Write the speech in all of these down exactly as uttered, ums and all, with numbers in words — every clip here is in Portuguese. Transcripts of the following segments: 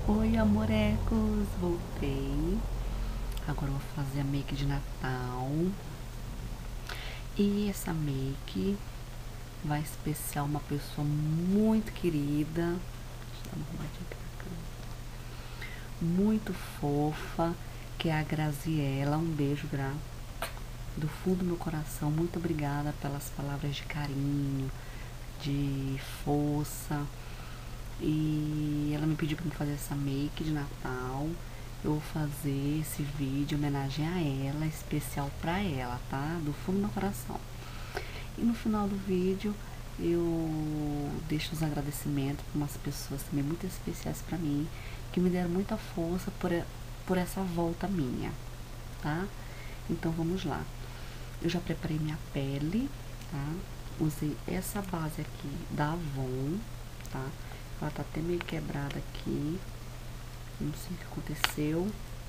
Oi, amorecos, voltei. Agora eu vou fazer a make de Natal. E essa make vai especial uma pessoa muito querida. Deixa eu dar uma arrumadinha aqui na câmera. Muito fofa, que é a Graziella. Um beijo, Gra. Do fundo do meu coração, muito obrigada pelas palavras de carinho, de força. E ela me pediu para fazer essa make de Natal. Eu vou fazer esse vídeo em homenagem a ela, especial para ela, tá? Do fundo do meu coração. E no final do vídeo eu deixo os agradecimentos para umas pessoas também muito especiais para mim, que me deram muita força por, por essa volta minha, tá? Então vamos lá. Eu já preparei minha pele, tá? Usei essa base aqui da Avon, tá? Ela tá até meio quebrada aqui. Não sei o que aconteceu.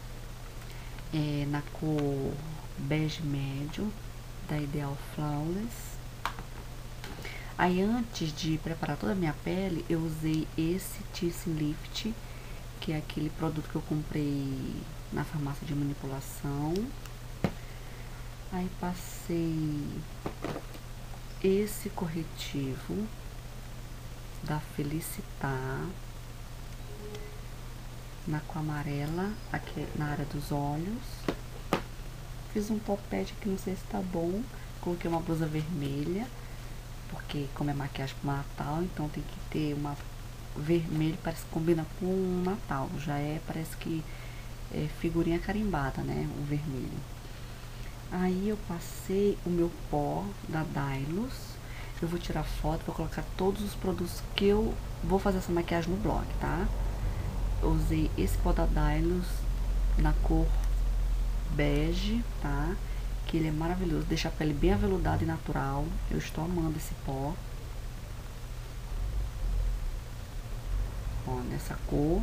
É na cor bege médio, da Ideal Flawless. Aí antes de preparar toda a minha pele, eu usei esse Tissue Lift, que é aquele produto que eu comprei na farmácia de manipulação. Aí passei esse corretivo da Felicitar na cor amarela, aqui na área dos olhos. Fiz um topete aqui, não sei se tá bom. Coloquei uma blusa vermelha, porque como é maquiagem pro Natal, então tem que ter uma vermelho, parece que combina com o Natal. Já é, parece que é figurinha carimbada, né? O vermelho. Aí eu passei o meu pó da Dylos. Eu vou tirar foto, vou colocar todos os produtos que eu vou fazer essa maquiagem no blog, tá? Eu usei esse pó da Dylos na cor bege, tá? Que ele é maravilhoso, deixa a pele bem aveludada e natural. Eu estou amando esse pó. Ó, nessa cor.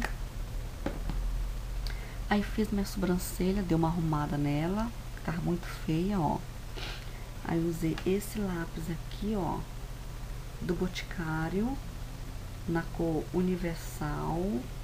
Aí fiz minha sobrancelha, dei uma arrumada nela, tava muito feia, ó. Aí usei esse lápis aqui, ó, do Boticário, na cor Universal.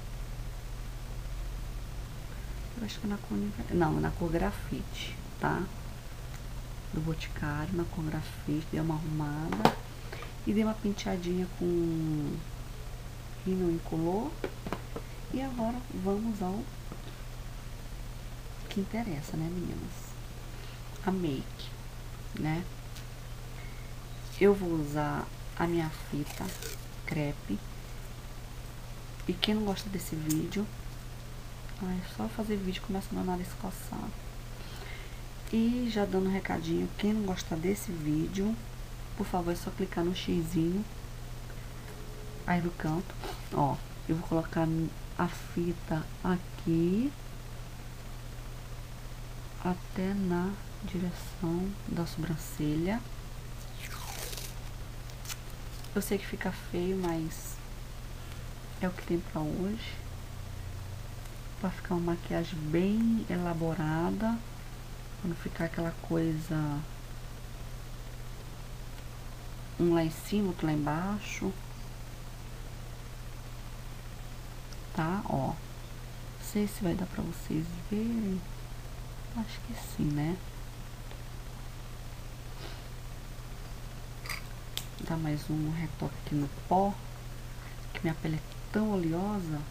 Eu acho que é na cor Universal, não, na cor Grafite, tá? Do Boticário, na cor Grafite, dei uma arrumada. E dei uma penteadinha com rímel incolor. E agora vamos ao que interessa, né, meninas? A make, né? Eu vou usar a minha fita crepe. E quem não gosta desse vídeo, é só fazer vídeo começa meu nariz coçar. E já dando um recadinho, quem não gosta desse vídeo, por favor, é só clicar no xizinho aí do canto. Ó, eu vou colocar a fita aqui até na direção da sobrancelha. Eu sei que fica feio, mas é o que tem pra hoje. Pra ficar uma maquiagem bem elaborada, pra não ficar aquela coisa um lá em cima, outro lá embaixo. Tá, ó. Não sei se vai dar pra vocês verem. Acho que sim, né? Dar mais um retoque aqui no pó, que minha pele é tão oleosa.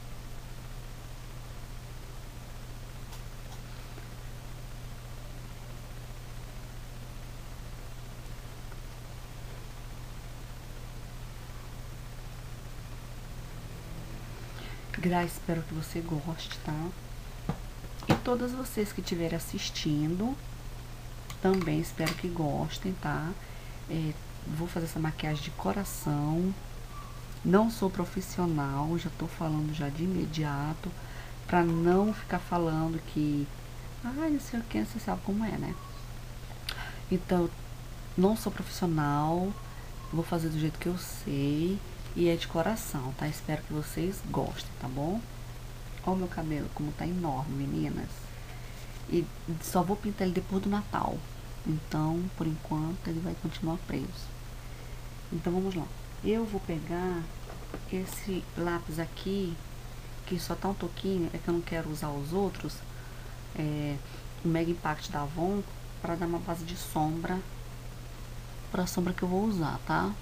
Gra, espero que você goste, tá? E todas vocês que estiverem assistindo, também espero que gostem, tá? É, vou fazer essa maquiagem de coração. Não sou profissional, já tô falando já de imediato, pra não ficar falando que, ai, não sei o que, você sabe como é, né? Então, não sou profissional, vou fazer do jeito que eu sei e é de coração, tá? Espero que vocês gostem, tá bom? Olha o meu cabelo, como tá enorme, meninas. E só vou pintar ele depois do Natal. Então, por enquanto, ele vai continuar preso. Então, vamos lá. Eu vou pegar esse lápis aqui, que só tá um toquinho, é que eu não quero usar os outros, é, o Mega Impact da Avon, para dar uma base de sombra para a sombra que eu vou usar, tá?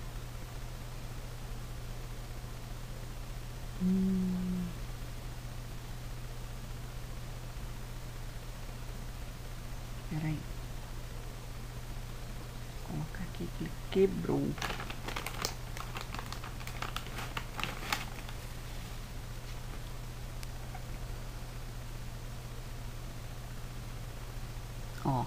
Hum. Peraí. Vou colocar aqui que ele quebrou. Ó.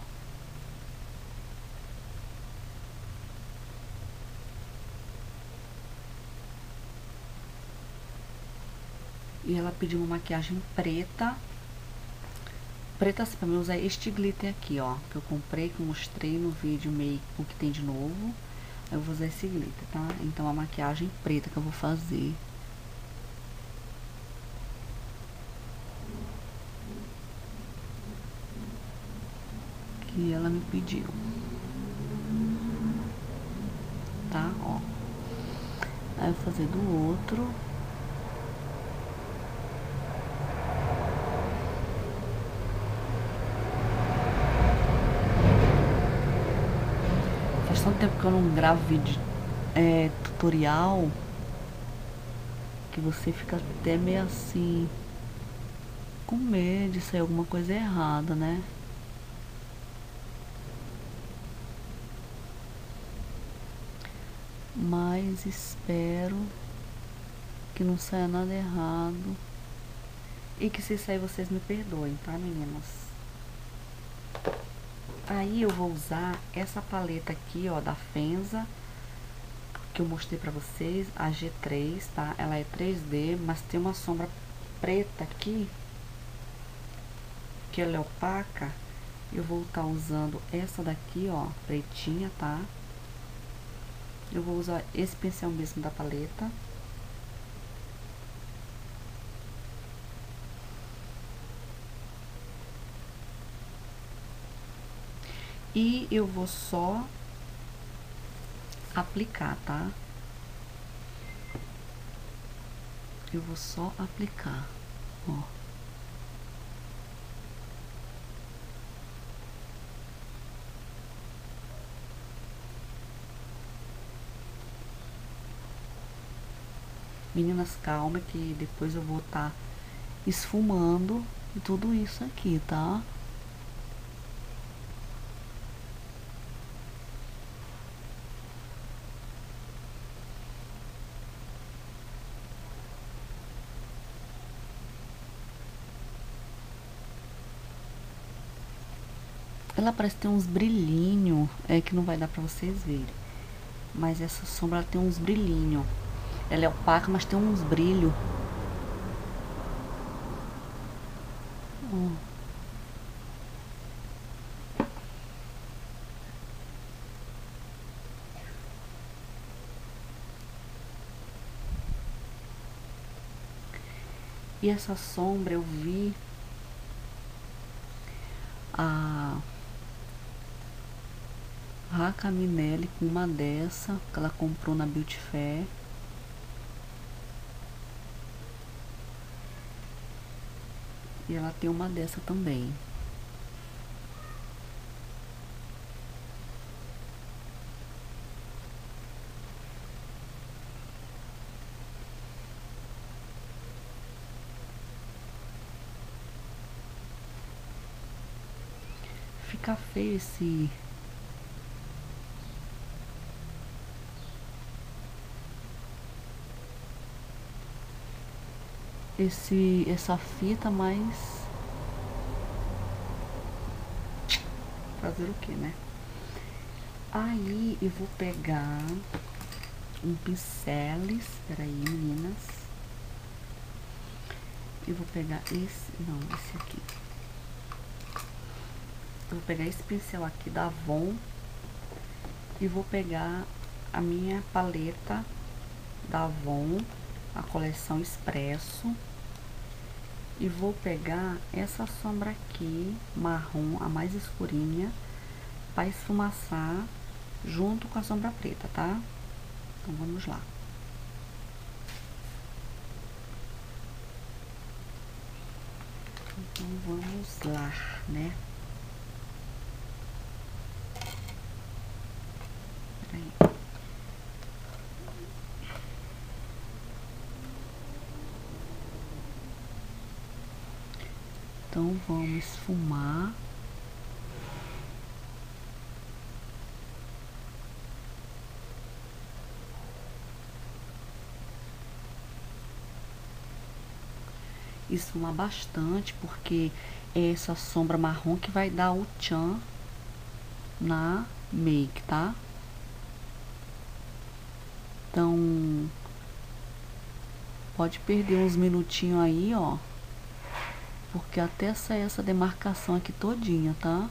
E ela pediu uma maquiagem preta. Preta assim, pra mim usar este glitter aqui, ó. Que eu comprei, que eu mostrei no vídeo meio o que tem de novo. Eu vou usar esse glitter, tá? Então a maquiagem preta que eu vou fazer. Que ela me pediu. Tá? Ó. Aí eu vou fazer do outro. Faz tanto tempo que eu não gravo vídeo é, tutorial, que você fica até meio assim, com medo de sair alguma coisa errada, né? Mas espero que não saia nada errado. E que se sair vocês me perdoem, tá, meninas? Aí eu vou usar essa paleta aqui, ó, da Fenza, que eu mostrei pra vocês, a G três, tá? Ela é três D, mas tem uma sombra preta aqui, que ela é opaca. Eu vou estar usando essa daqui, ó, pretinha, tá? Eu vou usar esse pincel mesmo da paleta. E eu vou só aplicar, tá? Eu vou só aplicar, ó. Meninas, calma que depois eu vou estar tá esfumando tudo isso aqui, tá? Ela parece ter uns brilhinhos, é que não vai dar pra vocês verem. Mas essa sombra ela tem uns brilhinhos. Ela é opaca, mas tem uns brilhos. Hum. E essa sombra eu vi a Raca Minelli com uma dessa que ela comprou na Beauty Fair. E ela tem uma dessa também. Fica feio esse esse essa fita, mas fazer o que, né? Aí eu vou pegar um pinceles, peraí, meninas. Eu vou pegar esse, não, esse aqui. Eu vou pegar esse pincel aqui da Avon e vou pegar a minha paleta da Avon, a coleção Expresso, e vou pegar essa sombra aqui, marrom, a mais escurinha, para esfumaçar junto com a sombra preta, tá? Então vamos lá. Então vamos lá, né? Peraí. Então vamos esfumar. Esfumar bastante, porque é essa sombra marrom que vai dar o tchan na make, tá? Então, pode perder uns minutinhos aí, ó. Porque até sair essa demarcação aqui todinha, tá?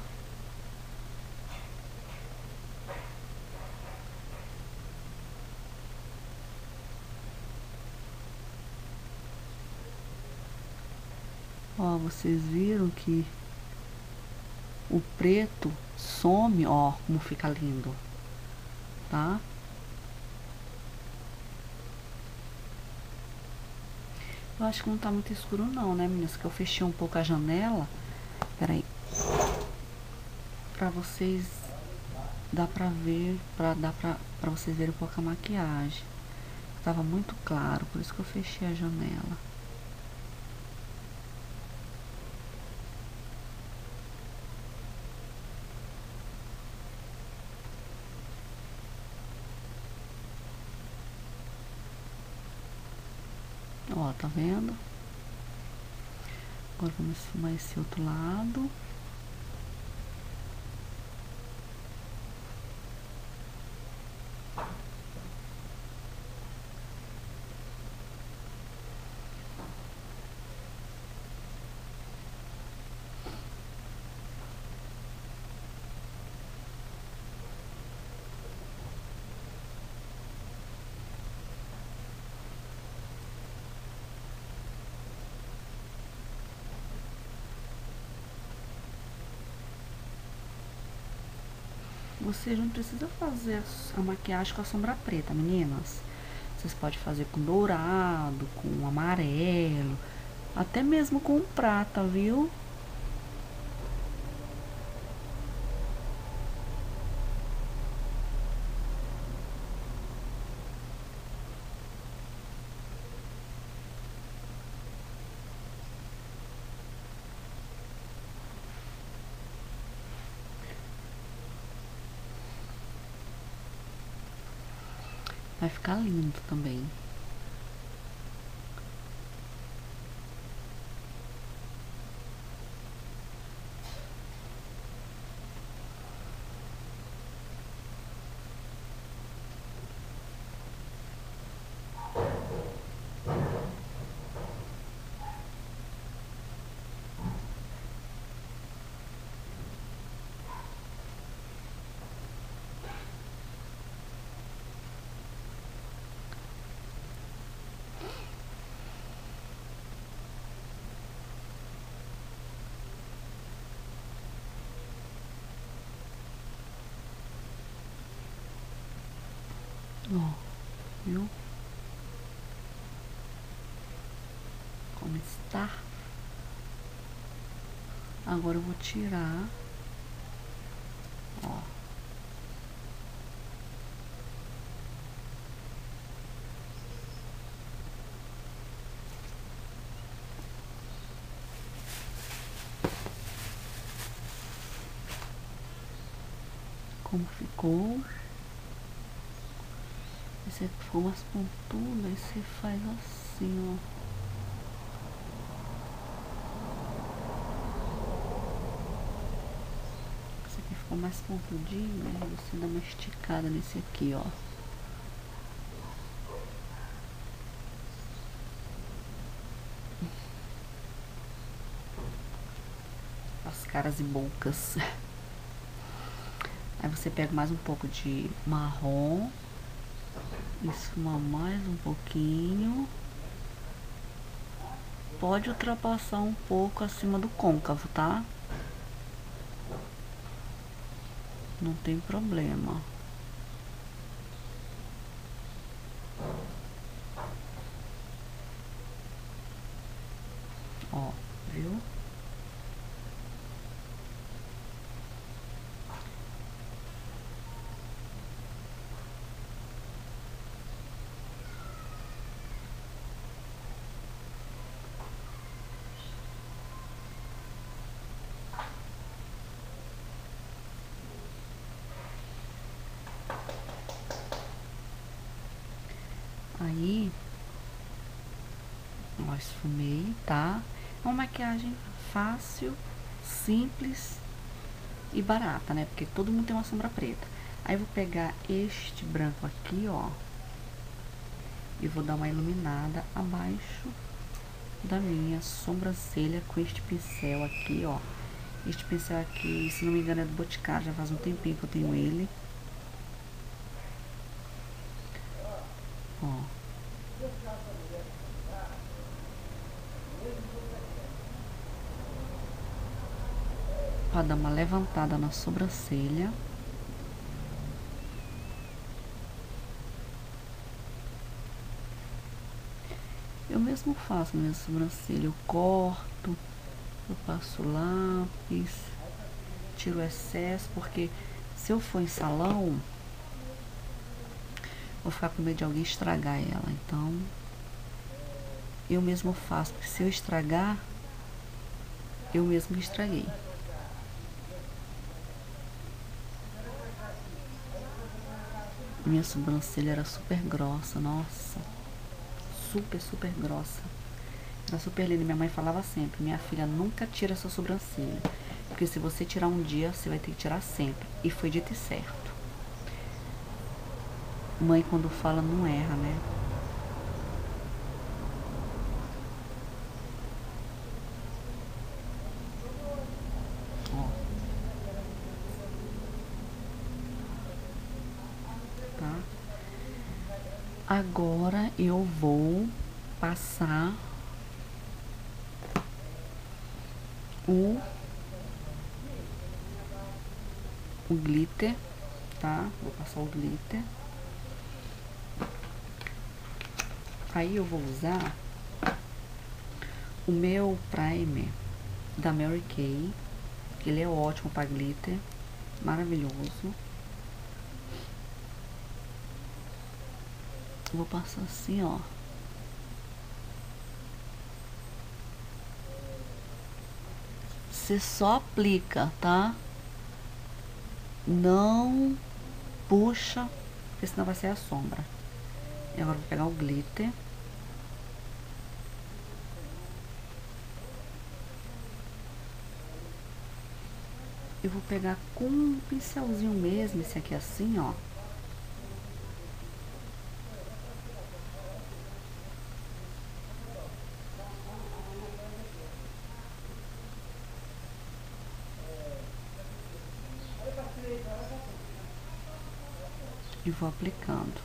Ó, vocês viram que o preto some, ó, como fica lindo, tá? Eu acho que não tá muito escuro não, né, meninas? Que eu fechei um pouco a janela. Peraí. Pra vocês... Dá pra ver, pra, dá pra, pra vocês verem um pouco a maquiagem. Tava muito claro, por isso que eu fechei a janela. Ó, tá vendo? Agora vamos esfumar esse outro lado. Vocês não precisam fazer a maquiagem com a sombra preta, meninas. Vocês podem fazer com dourado, com amarelo, até mesmo com prata, viu? Vai ficar lindo também. Ó, viu? Como está? Agora eu vou tirar. Ó. Como ficou? Esse aqui ficou umas pontudas, aí você faz assim, ó. Esse aqui ficou mais pontudinho, aí você dá uma esticada nesse aqui, ó. As caras e bocas. Aí você pega mais um pouco de marrom. Esfuma mais um pouquinho. Pode ultrapassar um pouco acima do côncavo, tá? Não tem problema. Ó, viu? Aí, ó, esfumei, tá? É uma maquiagem fácil, simples e barata, né? Porque todo mundo tem uma sombra preta. Aí, vou pegar este branco aqui, ó. E vou dar uma iluminada abaixo da minha sobrancelha com este pincel aqui, ó. Este pincel aqui, se não me engano, é do Boticário, já faz um tempinho que eu tenho ele. Ó. Pra dar uma levantada na sobrancelha. Eu mesmo faço minha sobrancelha, eu corto, eu passo lápis, tiro o excesso, porque se eu for em salão, vou ficar com medo de alguém estragar ela. Então, eu mesmo faço, porque se eu estragar, eu mesmo estraguei. Minha sobrancelha era super grossa, nossa. Super, super grossa. Era super linda. Minha mãe falava sempre, minha filha, nunca tira essa sobrancelha. Porque se você tirar um dia, você vai ter que tirar sempre. E foi dito e certo. Mãe, quando fala, não erra, né? Ó. Tá? Agora eu vou passar o, o glitter, tá? Vou passar o glitter. Aí eu vou usar o meu primer da Mary Kay, que ele é ótimo para glitter, maravilhoso. Vou passar assim, ó. Você só aplica, tá? Não puxa, porque senão vai ser a sombra. E agora vou pegar o glitter. Eu vou pegar com um pincelzinho mesmo, esse aqui assim, ó. E vou aplicando.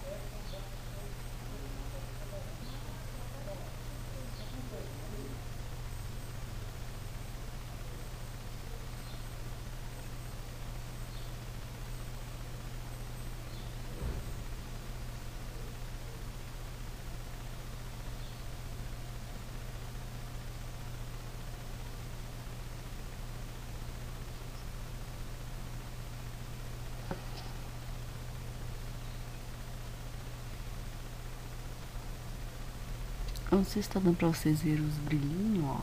Eu não sei se tá dando pra vocês verem os brilhinhos, ó.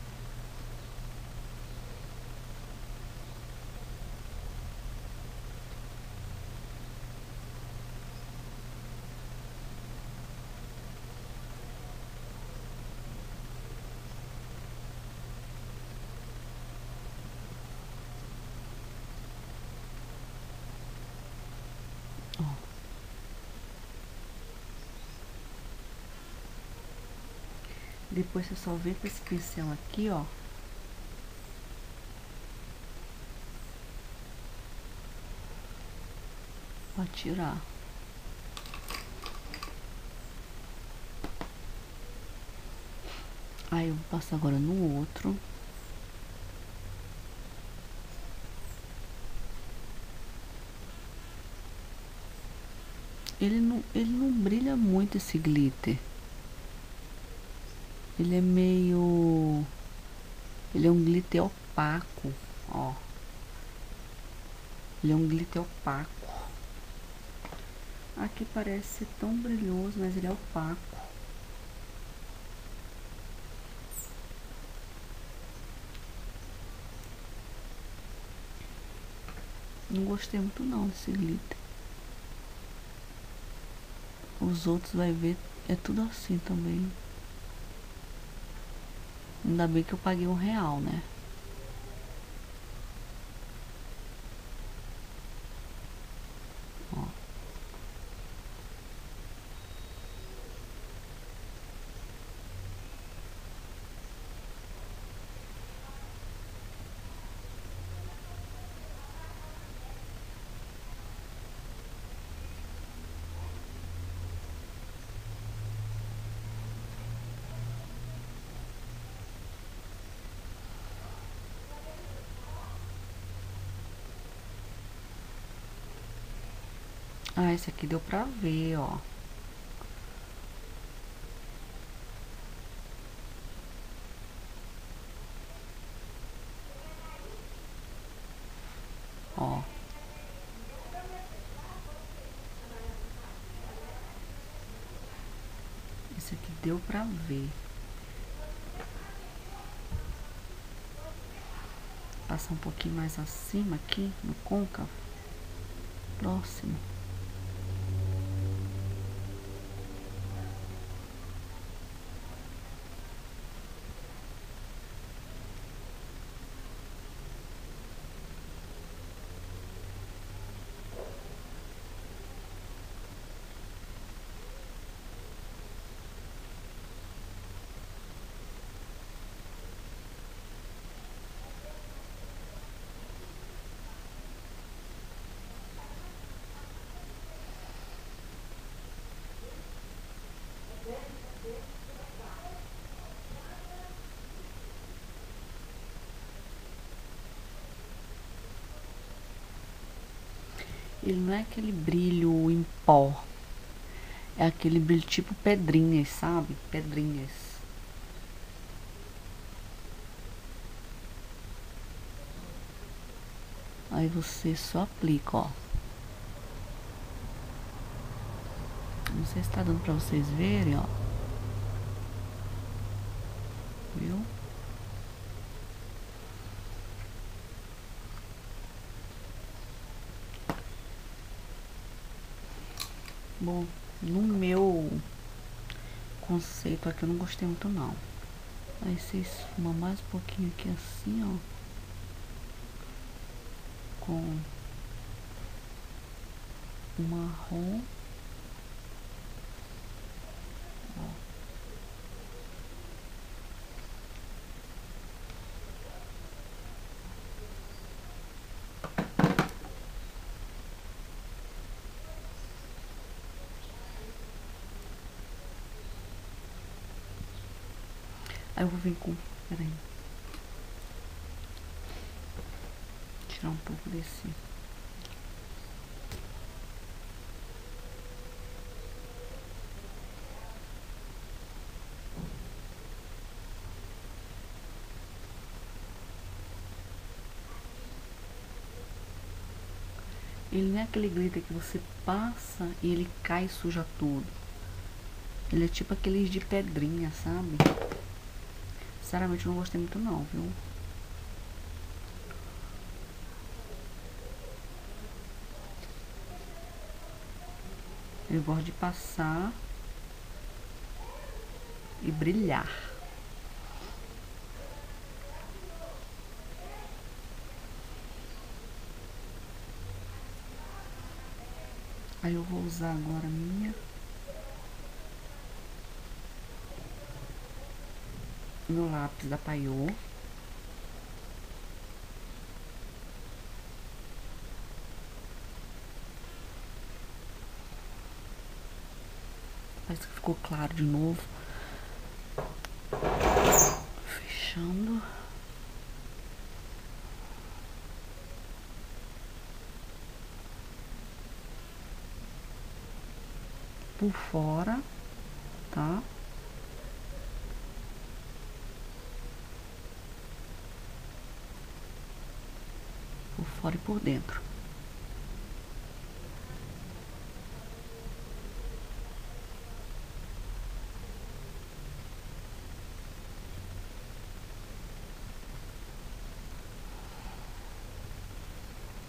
Ó. Depois você só vem com esse pincel aqui, ó. Pra tirar. Aí eu vou passar agora no outro. Ele não, ele não brilha muito, esse glitter. Ele é meio... Ele é um glitter opaco, ó. Ele é um glitter opaco. Aqui parece ser tão brilhoso, mas ele é opaco. Não gostei muito não desse glitter. Os outros vai ver, É tudo assim também. Ainda bem que eu paguei um real, né? Ó. Ah, esse aqui deu pra ver, ó. Ó. Esse aqui deu pra ver. Passar um pouquinho mais acima aqui, no côncavo. Próximo. Ele não é aquele brilho em pó. É aquele brilho tipo pedrinhas, sabe? Pedrinhas. Aí você só aplica, ó. Não sei se tá dando pra vocês verem, ó. Viu? Bom, no meu conceito aqui eu não gostei muito não. Aí você esfuma mais um pouquinho aqui assim, ó. Com o marrom. Ó. Aí eu vou vir com... Peraí. Tirar um pouco desse... Ele não é aquele glitter que você passa e ele cai e suja tudo. Ele é tipo aqueles de pedrinha, sabe? Sinceramente eu não gostei muito não, viu? Eu gosto de passar e brilhar. Aí eu vou usar agora a minha meu lápis da Paiô. Parece que ficou claro de novo. Fechando. Por fora, tá? Por fora e por dentro.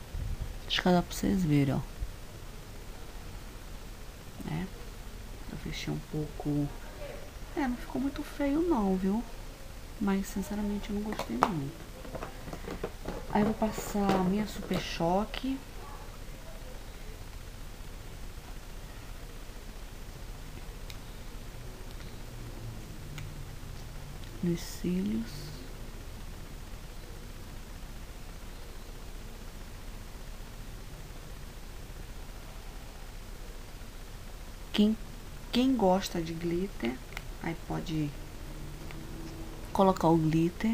Acho que dá pra vocês verem, ó. Né? Tô fechando. achei um pouco... É, não ficou muito feio não, viu? Mas, sinceramente, eu não gostei muito. Aí eu vou passar a minha Super Choque. Nos cílios. Quem, quem gosta de glitter, aí pode colocar o glitter.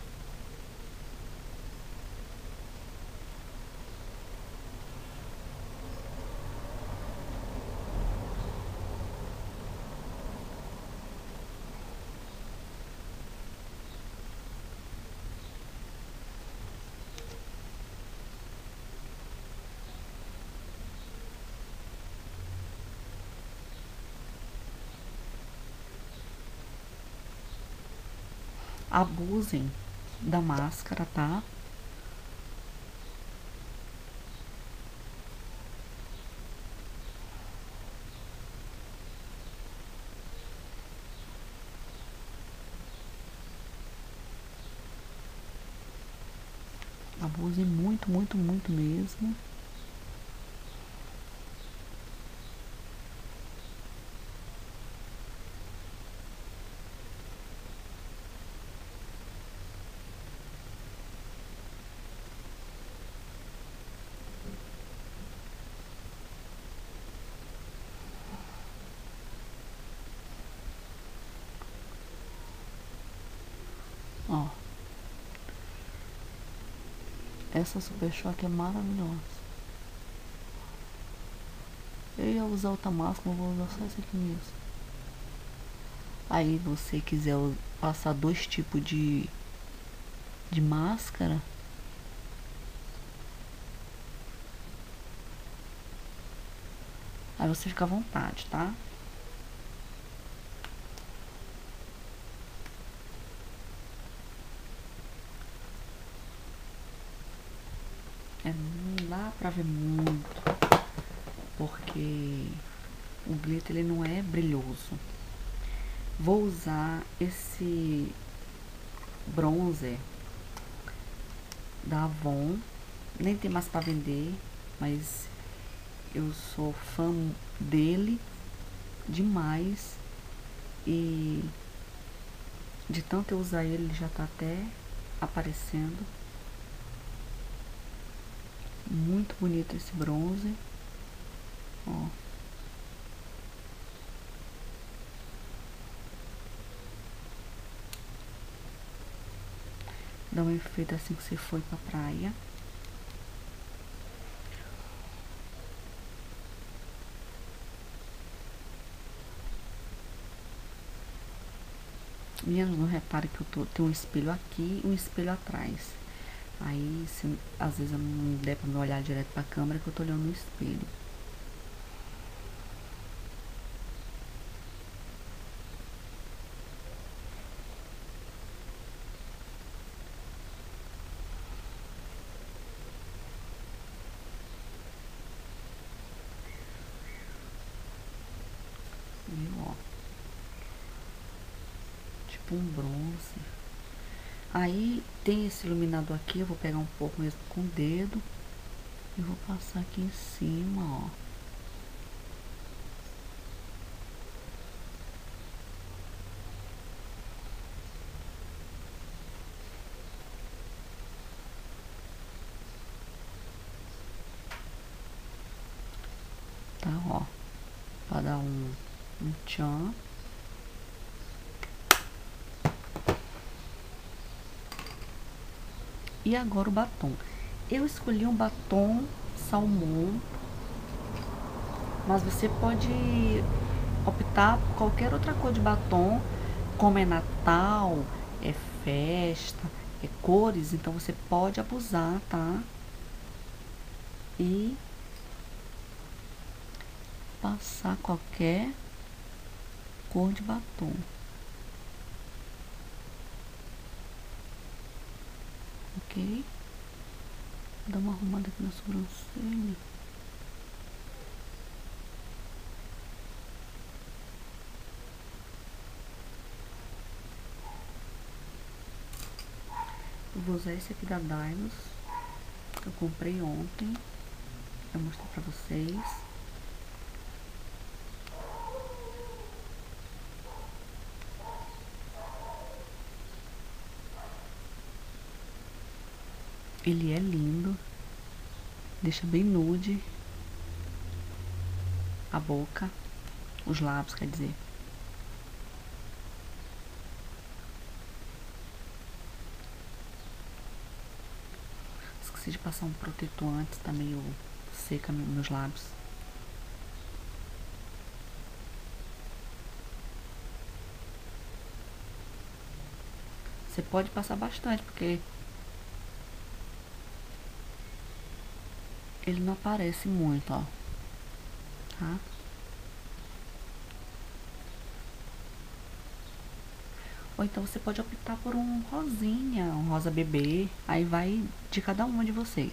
Abusem da máscara, tá? Abusem muito, muito, muito mesmo. Ó. Essa Super Choque é maravilhosa. Eu ia usar outra máscara, eu vou usar só essa aqui mesmo. Aí você quiser passar dois tipos de, de máscara, aí você fica à vontade, tá? É, não dá pra ver muito, porque o glitter ele não é brilhoso. Vou usar esse bronzer da Avon, nem tem mais pra vender, mas eu sou fã dele demais e de tanto eu usar ele, ele já tá até aparecendo. Muito bonito esse bronze, ó. Dá um efeito assim que você foi pra praia. Meninas, não repare que eu tô, tem um espelho aqui e um espelho atrás. Aí, se, às vezes eu não der pra me olhar direto pra câmera, que eu tô olhando no espelho. Viu, ó? Tipo um bronze. Aí, tem esse iluminador aqui, eu vou pegar um pouco mesmo com o dedo. E vou passar aqui em cima, ó. Tá, ó. Pra dar um, um tchan. E agora o batom. Eu escolhi um batom salmão, mas você pode optar por qualquer outra cor de batom, como é Natal, é festa, é cores, então você pode abusar, tá? E passar qualquer cor de batom. Ok? Vou dar uma arrumada aqui na sobrancelha. vou usar esse aqui da Dylos. Eu comprei ontem. Eu mostrei pra vocês. Ele é lindo. Deixa bem nude a boca, os lábios, quer dizer. Esqueci de passar um protetor antes, tá meio seca meus lábios. Você pode passar bastante, porque ele não aparece muito, ó. Tá? Ou então você pode optar por um rosinha, um rosa bebê. Aí vai de cada uma de vocês.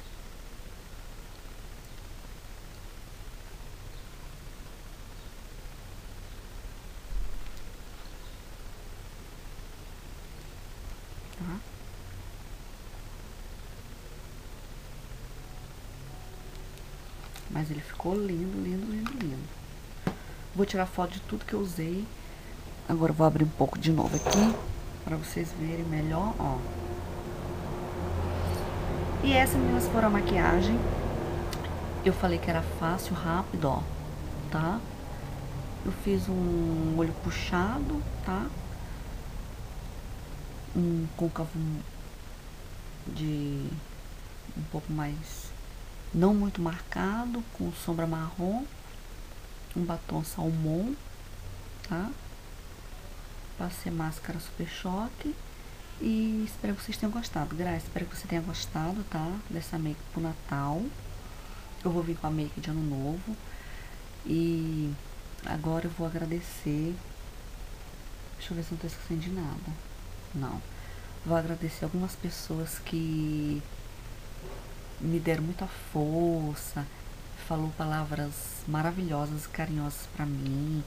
Tá? Mas ele ficou lindo, lindo, lindo, lindo. Vou tirar foto de tudo que eu usei. Agora eu vou abrir um pouco de novo aqui, pra vocês verem melhor, ó. E essa, meninas, foi a maquiagem. Eu falei que era fácil, rápido, ó, tá? Eu fiz um olho puxado, tá? Um côncavo de um pouco mais, não muito marcado, com sombra marrom. Um batom salmão, tá? Passei máscara Super Choque. E espero que vocês tenham gostado. Graça, espero que você tenha gostado, tá? Dessa make pro Natal. Eu vou vir com a make de Ano Novo. E agora eu vou agradecer. Deixa eu ver se não tô esquecendo de nada. Não. Vou agradecer algumas pessoas que me deram muita força, falou palavras maravilhosas e carinhosas pra mim,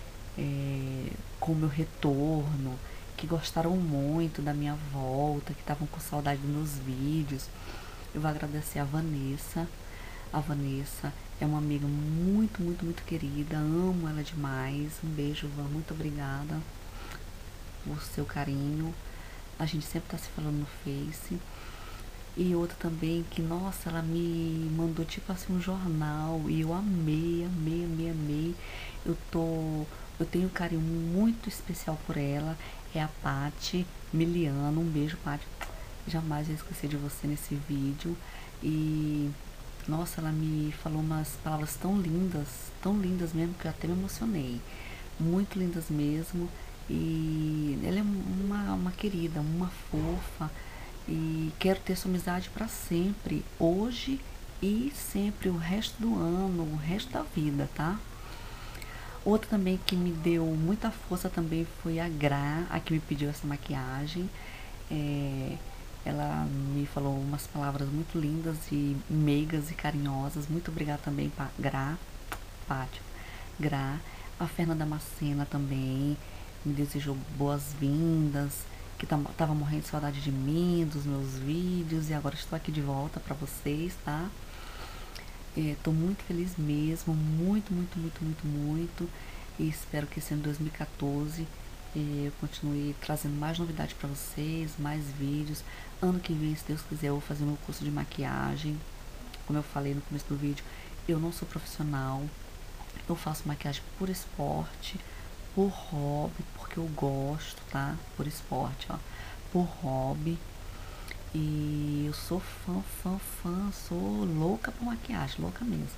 é, com o meu retorno, que gostaram muito da minha volta, que estavam com saudade dos meus vídeos. Eu vou agradecer a Vanessa. A Vanessa é uma amiga muito, muito, muito querida. Amo ela demais. Um beijo, Van. Muito obrigada por seu carinho. A gente sempre tá se falando no Face. E outra também que, nossa, ela me mandou tipo assim um jornal. E eu amei, amei, amei, amei. Eu tô... Eu tenho um carinho muito especial por ela. É a Paty Miliano. Um beijo, Paty. Jamais eu esqueci de você nesse vídeo. E... nossa, ela me falou umas palavras tão lindas, tão lindas mesmo, que eu até me emocionei. Muito lindas mesmo. E ela é uma, uma querida, uma fofa. E quero ter sua amizade para sempre, hoje e sempre, o resto do ano, o resto da vida, tá? Outra também que me deu muita força também foi a Gra, a que me pediu essa maquiagem. É... Ela me falou umas palavras muito lindas e meigas e carinhosas. Muito obrigada também para Gra, Pátio, Gra. A Fernanda Macena também me desejou boas-vindas, que tava morrendo de saudade de mim, dos meus vídeos, e agora estou aqui de volta para vocês, tá? É, tô muito feliz mesmo, muito, muito, muito, muito, muito. E espero que esse ano dois mil e quatorze eu continue trazendo mais novidades para vocês, mais vídeos. Ano que vem, se Deus quiser, eu vou fazer meu curso de maquiagem. Como eu falei no começo do vídeo, eu não sou profissional. Eu faço maquiagem por esporte, por hobby, porque eu gosto, tá? Por esporte, ó. Por hobby. E eu sou fã, fã, fã. Sou louca por maquiagem, louca mesmo.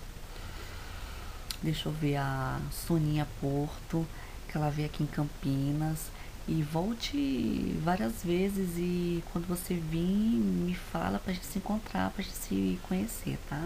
Deixa eu ver a Soninha Porto, que ela veio aqui em Campinas. E volte várias vezes, e quando você vir, me fala pra gente se encontrar, pra gente se conhecer, tá?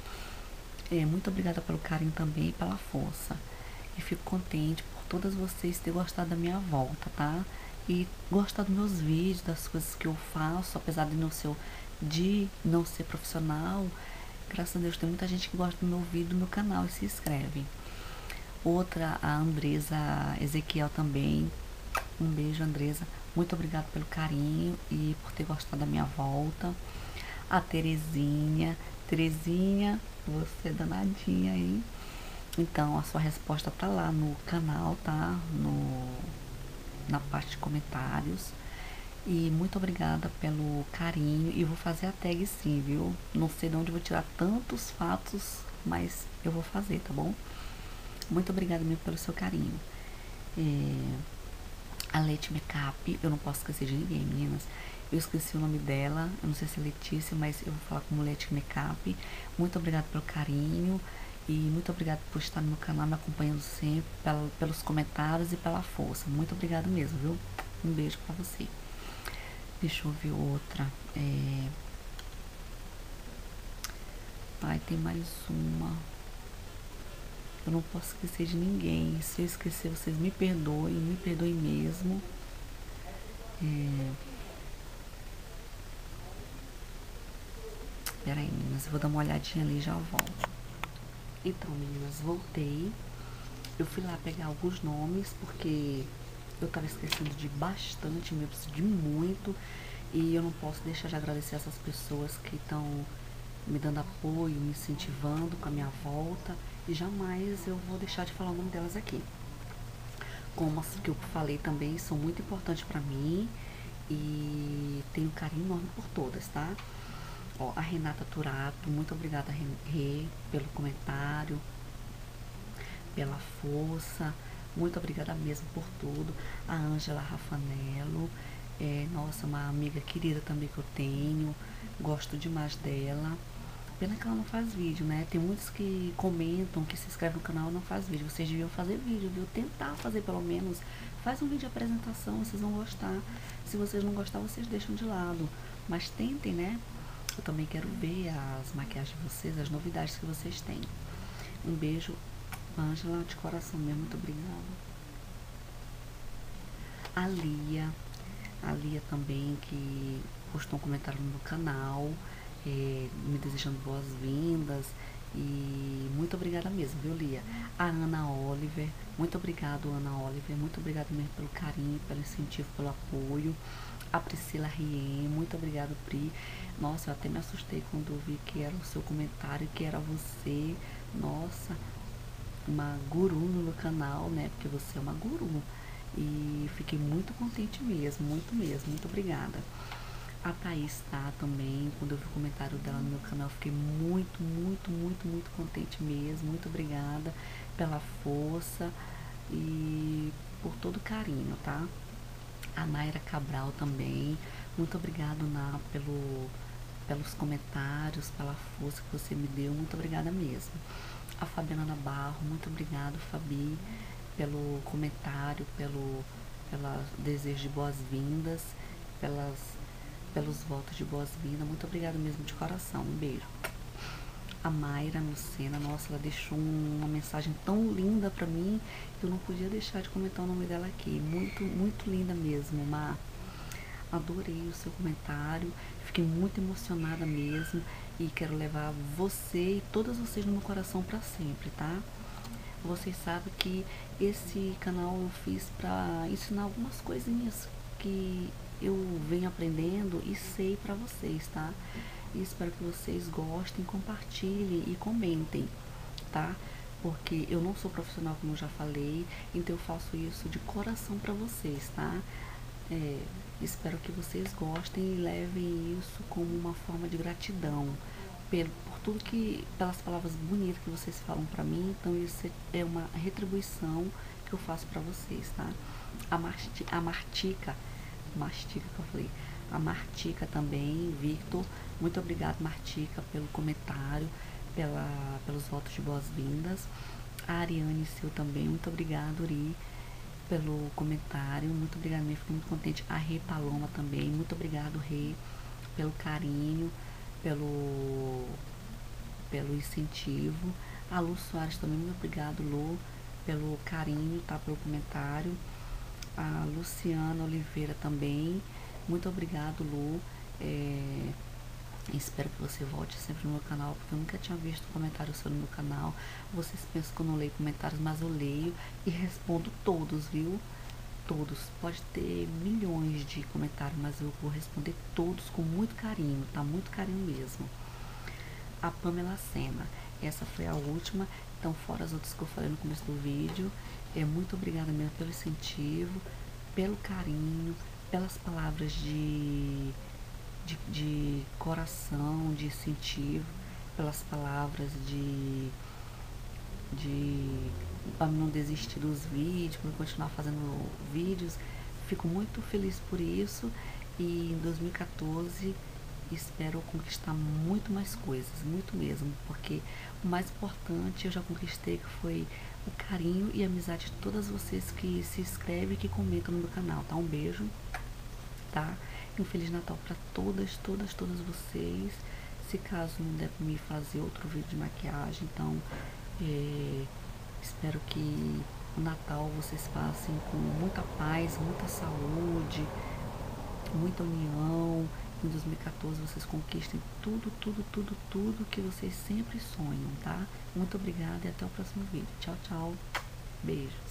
É, muito obrigada pelo carinho também e pela força. E fico contente por todas vocês terem gostado da minha volta, tá? E gostado dos meus vídeos, das coisas que eu faço, apesar de não ser, de não ser profissional. Graças a Deus tem muita gente que gosta do meu vídeo, do meu canal, e se inscreve. Outra, a Andresa Ezequiel também. Um beijo, Andresa. Muito obrigada pelo carinho e por ter gostado da minha volta. A Terezinha, Terezinha, você danadinha aí. Então, a sua resposta tá lá no canal, tá? No, na parte de comentários. E muito obrigada pelo carinho. E vou fazer a tag sim, viu? Não sei de onde vou tirar tantos fatos, mas eu vou fazer, tá bom? Muito obrigada mesmo pelo seu carinho. É, a Leti Makeup, eu não posso esquecer de ninguém, meninas. Eu esqueci o nome dela, eu não sei se é Letícia, mas eu vou falar como Leti Makeup. Muito obrigada pelo carinho. E muito obrigada por estar no meu canal, me acompanhando sempre, pela, pelos comentários e pela força. Muito obrigada mesmo, viu? Um beijo pra você. Deixa eu ver outra. É... Ai, tem mais uma. Eu não posso esquecer de ninguém. Se eu esquecer, vocês me perdoem, me perdoem mesmo. É... Pera aí, meninas, eu vou dar uma olhadinha ali e já volto. Então, meninas, voltei. Eu fui lá pegar alguns nomes, porque eu tava esquecendo de bastante, eu preciso de muito. E eu não posso deixar de agradecer essas pessoas que estão me dando apoio, me incentivando com a minha volta. E jamais eu vou deixar de falar o nome delas aqui. Como as que eu falei também, são muito importantes pra mim. E tenho um carinho enorme por todas, tá? Ó, a Renata Turato, muito obrigada, Rê, pelo comentário, pela força, muito obrigada mesmo por tudo. A Ângela Rafanello, é, nossa, uma amiga querida também que eu tenho, gosto demais dela. Pena que ela não faz vídeo, né? Tem muitos que comentam, que se inscrevem no canal e não faz vídeo. Vocês deviam fazer vídeo, viu? Tentar fazer pelo menos. Faz um vídeo de apresentação, vocês vão gostar. Se vocês não gostar, vocês deixam de lado. Mas tentem, né? Eu também quero ver as maquiagens de vocês, as novidades que vocês têm. Um beijo, Ângela, de coração mesmo, muito obrigada. A Lia, a Lia também, que postou um comentário no meu canal, é, me desejando boas-vindas. E muito obrigada mesmo, viu, Lia? A Ana Oliver, muito obrigado, Ana Oliver, muito obrigada mesmo pelo carinho, pelo incentivo, pelo apoio. A Priscila Rien, muito obrigada, Pri. Nossa, eu até me assustei quando eu vi que era o seu comentário, que era você. Nossa, uma guru no meu canal, né? Porque você é uma guru. E fiquei muito contente mesmo, muito mesmo. Muito obrigada. A Thaís tá também, quando eu vi o comentário dela no meu canal, fiquei muito, muito, muito, muito contente mesmo. Muito obrigada pela força e por todo o carinho, tá? A Naira Cabral também, muito obrigado, Ná, pelo, pelos comentários, pela força que você me deu, muito obrigada mesmo. A Fabiana Nabarro, muito obrigado, Fabi, pelo comentário, pelo, pela desejo de boas-vindas, pelas, pelos votos de boas-vindas, muito obrigada mesmo de coração, um beijo. A Mayra Lucena, nossa, ela deixou uma mensagem tão linda pra mim que eu não podia deixar de comentar o nome dela aqui. Muito, muito linda mesmo, Mar. Adorei o seu comentário, fiquei muito emocionada mesmo e quero levar você e todas vocês no meu coração pra sempre, tá? Vocês sabem que esse canal eu fiz pra ensinar algumas coisinhas que eu venho aprendendo e sei pra vocês, tá? E espero que vocês gostem, compartilhem e comentem, tá? Porque eu não sou profissional, como eu já falei, então eu faço isso de coração pra vocês, tá? É, espero que vocês gostem e levem isso como uma forma de gratidão pelo, por tudo que, pelas palavras bonitas que vocês falam pra mim. Então isso é uma retribuição que eu faço pra vocês, tá? A, Marti, a Martica, Mastica que eu falei, a Martica também, Victor, muito obrigado, Martica, pelo comentário, pela, pelos votos de boas-vindas. A Ariane Seu também, muito obrigado, Uri, pelo comentário, muito obrigada mesmo, fico muito contente. A Rê Paloma também, muito obrigado, Rê, pelo carinho, pelo, pelo incentivo. A Lu Soares também, muito obrigado, Lu, pelo carinho, tá, pelo comentário. A Luciana Oliveira também, muito obrigado, Lu. É, espero que você volte sempre no meu canal, porque eu nunca tinha visto comentário seu no meu canal. Vocês pensam que eu não leio comentários, mas eu leio e respondo todos, viu? todos. Pode ter milhões de comentários, mas eu vou responder todos com muito carinho, tá? Muito carinho mesmo. A Pamela Sena, essa foi a última, então fora as outras que eu falei no começo do vídeo. É, muito obrigada mesmo pelo incentivo, pelo carinho, pelas palavras de, de, de coração, de incentivo, pelas palavras de, de para não desistir dos vídeos, para continuar fazendo vídeos. Fico muito feliz por isso e em dois mil e quatorze espero conquistar muito mais coisas, muito mesmo, porque o mais importante eu já conquistei, que foi o carinho e a amizade de todas vocês que se inscrevem e que comentam no meu canal, tá? Um beijo, tá? E um Feliz Natal para todas, todas, todas vocês. Se caso não der pra me fazer outro vídeo de maquiagem, então é, espero que o Natal vocês passem com muita paz, muita saúde, muita união. Em dois mil e quatorze vocês conquistem tudo, tudo, tudo, tudo que vocês sempre sonham, tá? Muito obrigada e até o próximo vídeo. Tchau, tchau. Beijo.